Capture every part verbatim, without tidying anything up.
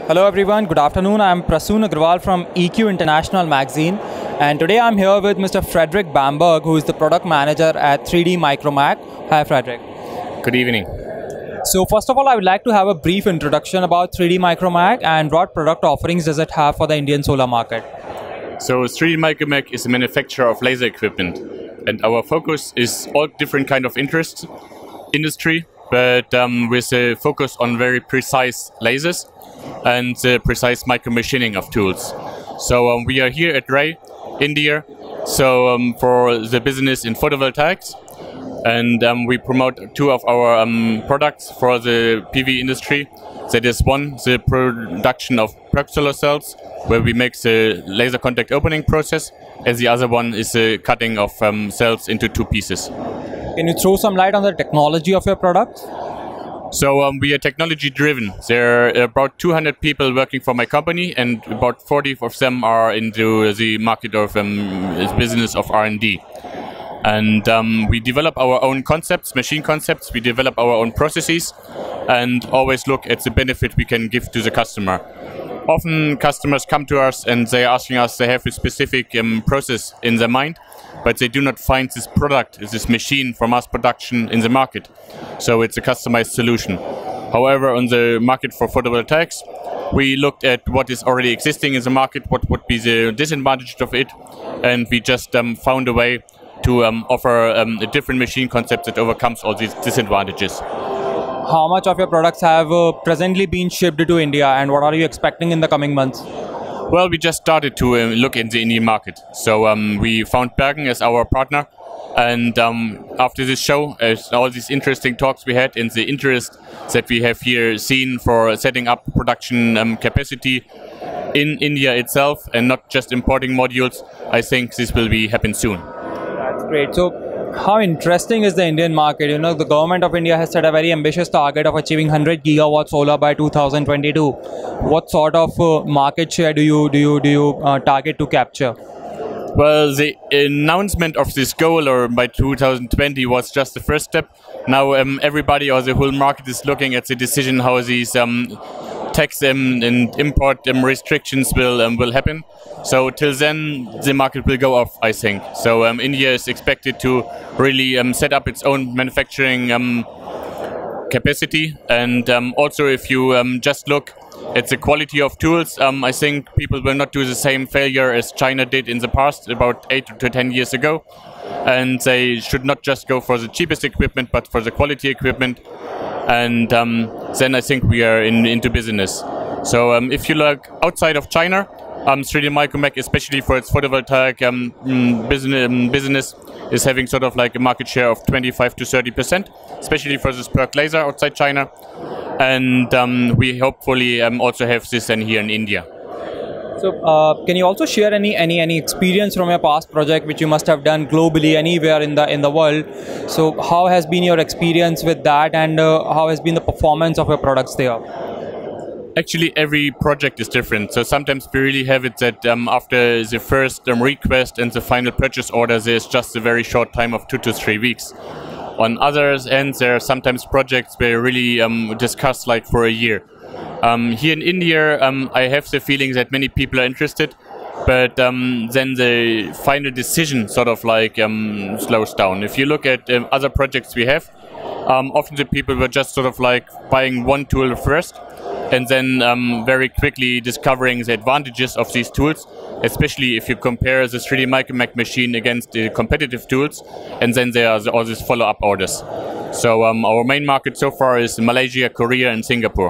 Hello everyone, good afternoon. I'm Prasoon Agrawal from E Q International Magazine, and today I'm here with Mister Frederick Bamberg, who is the product manager at three D Micromac. Hi Frederick. Good evening. So first of all, I would like to have a brief introduction about three D Micromac and what product offerings does it have for the Indian solar market. So three D Micromac is a manufacturer of laser equipment, and our focus is all different kind of interests, industry, but um, with a focus on very precise lasers and uh, precise micro machining of tools. So um, we are here at R A Y, India, so um, for the business in photovoltaics, and um, we promote two of our um, products for the P V industry. That is one, the production of plug solar cells, where we make the laser contact opening process, and the other one is the cutting of um, cells into two pieces. Can you throw some light on the technology of your products? So um, we are technology driven. There are about two hundred people working for my company, and about forty of them are into the market of um, business of R and D. And um, we develop our own concepts, machine concepts, we develop our own processes, and always look at the benefit we can give to the customer. Often customers come to us and they are asking us, they have a specific um, process in their mind, but they do not find this product, this machine for mass production in the market. So it's a customized solution. However, on the market for photovoltaics, we looked at what is already existing in the market, what would be the disadvantage of it, and we just um, found a way to um, offer um, a different machine concept that overcomes all these disadvantages. How much of your products have uh, presently been shipped to India, and what are you expecting in the coming months? Well, we just started to uh, look in the Indian market. So um, we found Bergen as our partner, and um, after this show, as all these interesting talks we had and the interest that we have here seen for setting up production um, capacity in India itself and not just importing modules, I think this will be happen soon. That's great. So how interesting is the Indian market? You know, the government of India has set a very ambitious target of achieving one hundred gigawatt solar by two thousand twenty-two. What sort of uh, market share do you do you do you uh, target to capture? Well, the announcement of this goal or by two thousand twenty was just the first step. Now um, everybody or the whole market is looking at the decision how these um, tax um, and import um, restrictions will um, will happen. So till then, the market will go off, I think. So um, India is expected to really um, set up its own manufacturing um, capacity. And um, also, if you um, just look at the quality of tools, um, I think people will not do the same failure as China did in the past, about eight to ten years ago. And they should not just go for the cheapest equipment, but for the quality equipment. And um, then I think we are in, into business. So um, if you look outside of China, Um, three D Micromac, especially for its photovoltaic um, business, um, business, is having sort of like a market share of twenty-five to thirty percent, especially for this PERC laser outside China. And um, we hopefully um, also have this then here in India. So, uh, can you also share any any any experience from your past project which you must have done globally anywhere in the in the world? So, how has been your experience with that, and uh, how has been the performance of your products there? Actually, every project is different. So sometimes we really have it that um, after the first um, request and the final purchase order, there's just a very short time of two to three weeks. On others ends, there are sometimes projects where really um, discuss like for a year. Um, here in India, um, I have the feeling that many people are interested, but um, then the final decision sort of like um, slows down. If you look at um, other projects we have, um, often the people were just sort of like buying one tool first, and then um, very quickly discovering the advantages of these tools, especially if you compare the three D Micromac machine against the competitive tools, and then there are all these follow-up orders. So um, our main market so far is Malaysia, Korea, and Singapore.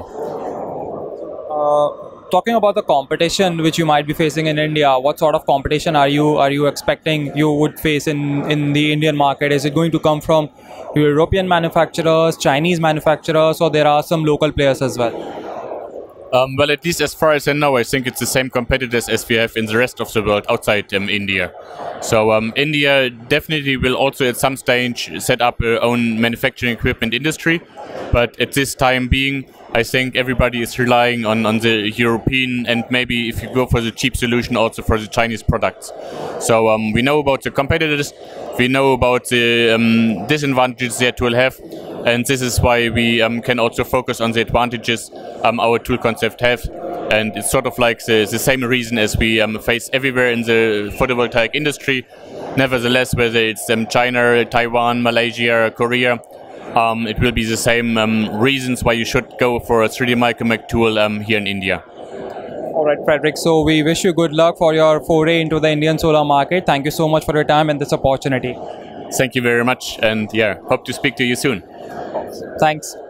Uh, talking about the competition which you might be facing in India, what sort of competition are you are you expecting you would face in, in the Indian market? Is it going to come from European manufacturers, Chinese manufacturers, or there are some local players as well? Um, well, at least as far as I know, I think it's the same competitors as we have in the rest of the world outside um, India. So um, India definitely will also at some stage set up their own manufacturing equipment industry. But at this time being, I think everybody is relying on, on the European, and maybe if you go for the cheap solution, also for the Chinese products. So um, we know about the competitors, we know about the um, disadvantages their tool have, and this is why we um, can also focus on the advantages um, our tool concept have. and it's sort of like the, the same reason as we um, face everywhere in the photovoltaic industry. Nevertheless, whether it's um, China, Taiwan, Malaysia, Korea, um, it will be the same um, reasons why you should go for a three D Micromac tool um, here in India. All right, Frederick. So we wish you good luck for your foray into the Indian solar market. Thank you so much for your time and this opportunity. Thank you very much, and yeah, hope to speak to you soon. Thanks.